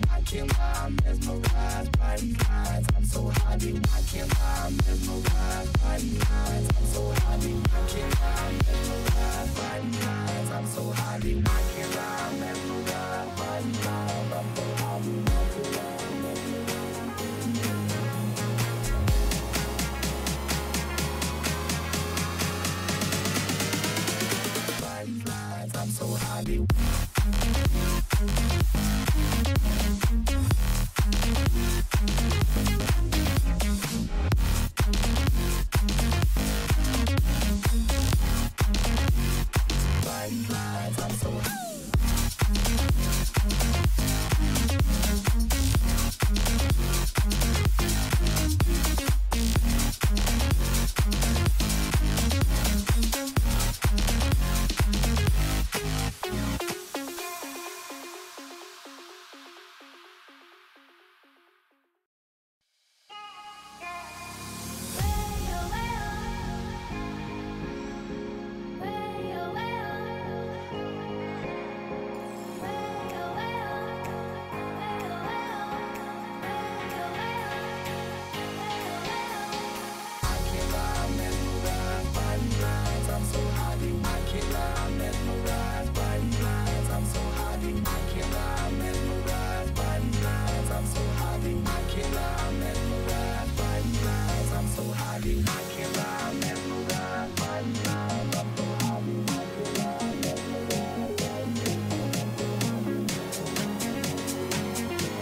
I can't lie, I'm mesmerized by these lines. I'm so happy, I can't lie, I'm mesmerized by these lines. I'm so happy, I can't lie, I'm mesmerized by these lines. I'm so happy, I can't lie, I'm mesmerized by these lines. I'm so happy, I can't lie, I'm mesmerized by these lines. I'm so happy.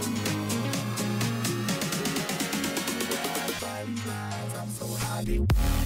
I'm so happy.